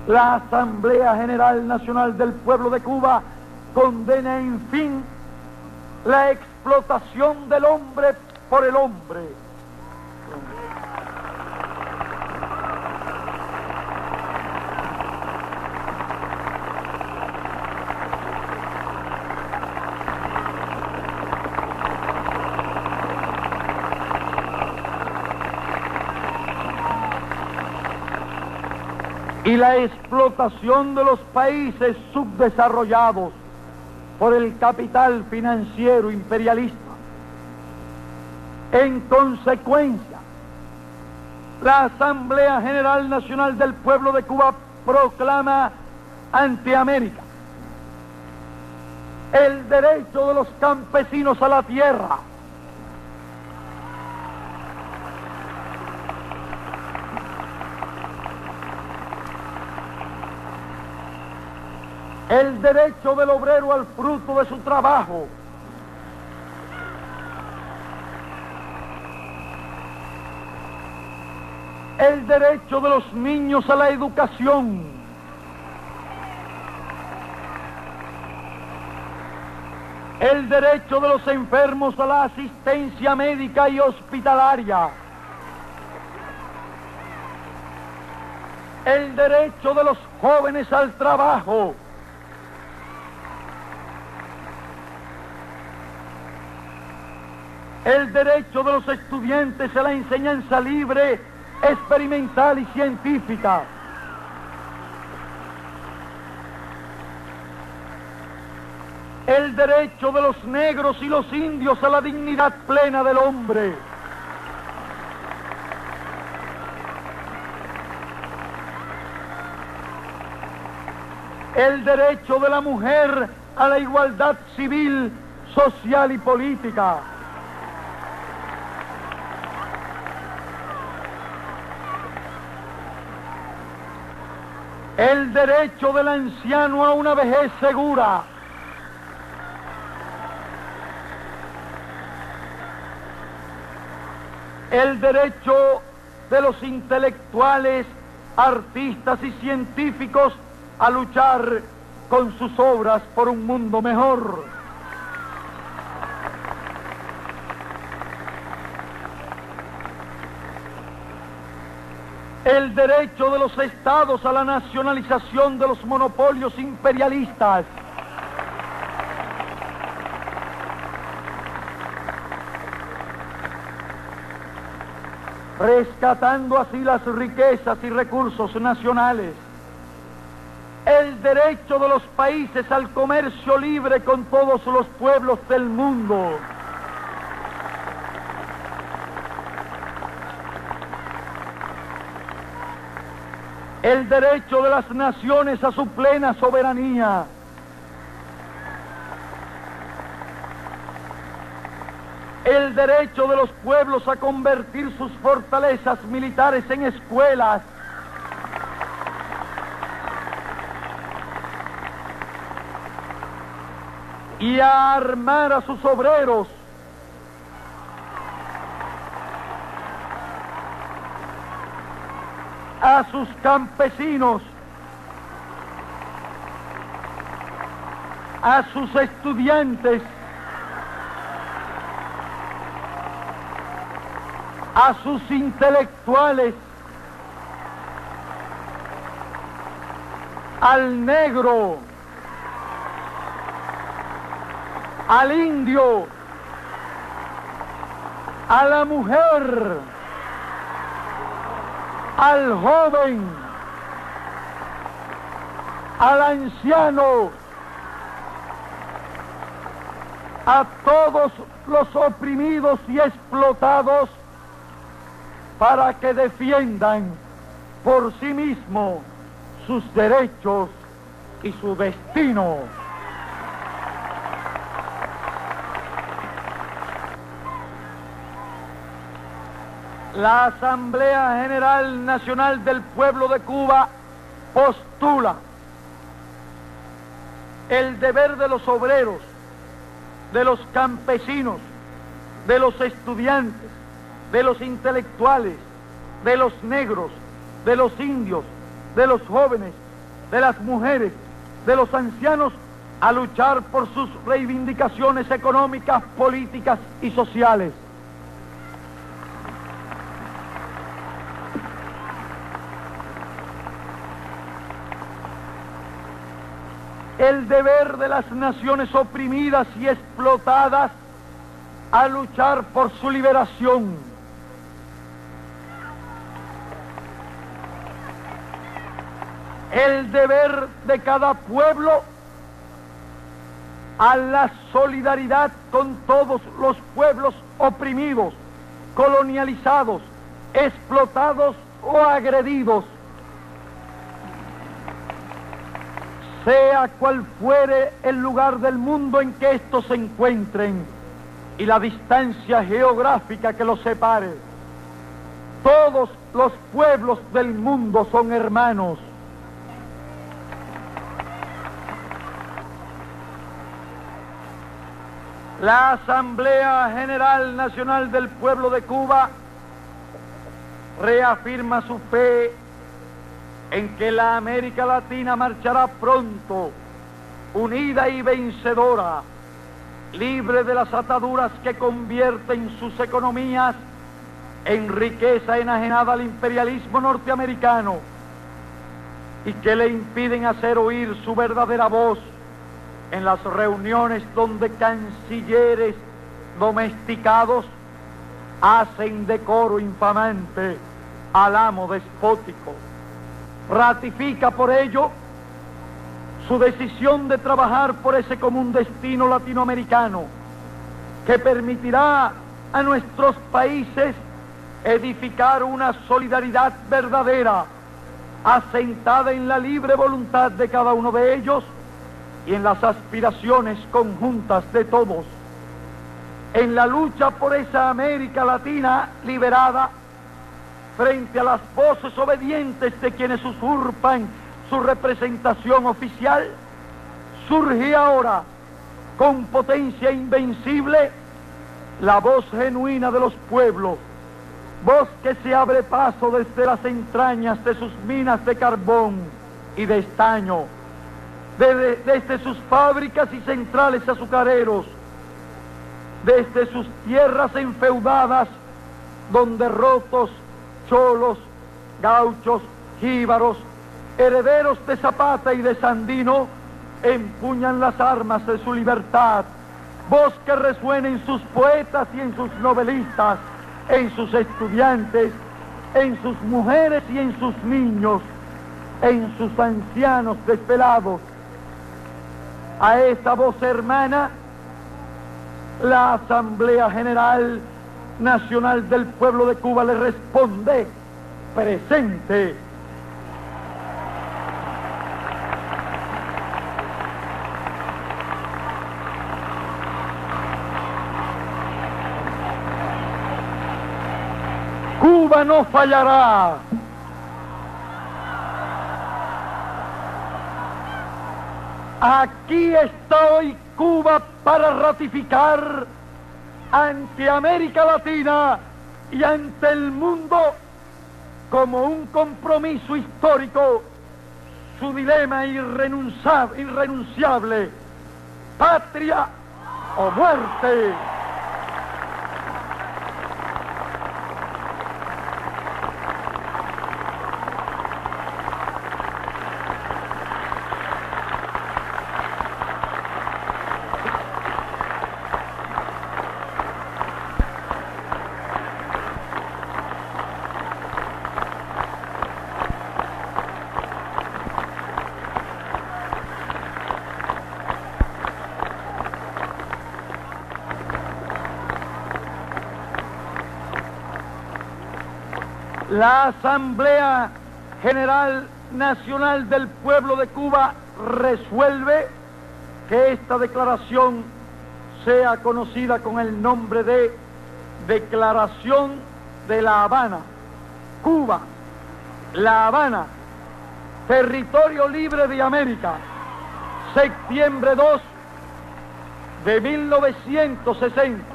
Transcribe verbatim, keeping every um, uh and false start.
La Asamblea General Nacional del Pueblo de Cuba condena, en fin, la explotación del hombre por el hombre. Y la explotación de los países subdesarrollados por el capital financiero imperialista. En consecuencia, la Asamblea General Nacional del Pueblo de Cuba proclama ante América el derecho de los campesinos a la tierra, el derecho del obrero al fruto de su trabajo, el derecho de los niños a la educación, el derecho de los enfermos a la asistencia médica y hospitalaria, el derecho de los jóvenes al trabajo, el derecho de los estudiantes a la enseñanza libre, experimental y científica, el derecho de los negros y los indios a la dignidad plena del hombre, el derecho de la mujer a la igualdad civil, social y política, el derecho del anciano a una vejez segura, el derecho de los intelectuales, artistas y científicos a luchar con sus obras por un mundo mejor. El derecho de los estados a la nacionalización de los monopolios imperialistas. Rescatando así las riquezas y recursos nacionales. El derecho de los países al comercio libre con todos los pueblos del mundo. El derecho de las naciones a su plena soberanía. El derecho de los pueblos a convertir sus fortalezas militares en escuelas. Y a armar a sus obreros. A sus campesinos, a sus estudiantes, a sus intelectuales, al negro, al indio, a la mujer, al joven, al anciano, a todos los oprimidos y explotados, para que defiendan por sí mismos sus derechos y su destino. La Asamblea General Nacional del Pueblo de Cuba postula el deber de los obreros, de los campesinos, de los estudiantes, de los intelectuales, de los negros, de los indios, de los jóvenes de las mujeres, de los ancianos, a luchar por sus reivindicaciones económicas, políticas y sociales. El deber de las naciones oprimidas y explotadas a luchar por su liberación. El deber de cada pueblo a la solidaridad con todos los pueblos oprimidos, colonializados, explotados o agredidos, sea cual fuere el lugar del mundo en que estos se encuentren y la distancia geográfica que los separe. Todos los pueblos del mundo son hermanos. La Asamblea General Nacional del Pueblo de Cuba reafirma su fe en que la América Latina marchará pronto, unida y vencedora, libre de las ataduras que convierten sus economías en riqueza enajenada al imperialismo norteamericano y que le impiden hacer oír su verdadera voz en las reuniones donde cancilleres domesticados hacen decoro infamante al amo despótico. Ratifica por ello su decisión de trabajar por ese común destino latinoamericano que permitirá a nuestros países edificar una solidaridad verdadera, asentada en la libre voluntad de cada uno de ellos y en las aspiraciones conjuntas de todos, en la lucha por esa América Latina liberada frente a las voces obedientes de quienes usurpan su representación oficial. Surge ahora con potencia invencible la voz genuina de los pueblos, voz que se abre paso desde las entrañas de sus minas de carbón y de estaño, desde, desde sus fábricas y centrales azucareros, desde sus tierras enfeudadas, donde rotos, cholos, gauchos, jíbaros, herederos de Zapata y de Sandino, empuñan las armas de su libertad, voz que resuena en sus poetas y en sus novelistas, en sus estudiantes, en sus mujeres y en sus niños, en sus ancianos desvelados. A esa voz hermana, la Asamblea General Nacional del Pueblo de Cuba le responde: presente. Cuba no fallará. Aquí está hoy Cuba para ratificar ante América Latina y ante el mundo como un compromiso histórico su dilema irrenunciable, irrenunciable: patria o muerte. La Asamblea General Nacional del Pueblo de Cuba resuelve que esta declaración sea conocida con el nombre de Declaración de La Habana. Cuba, La Habana, territorio libre de América, septiembre dos de mil novecientos sesenta.